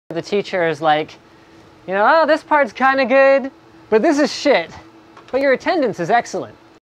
The teacher is like, you know, oh, this part's kind of good, but this is shit. But your attendance is excellent.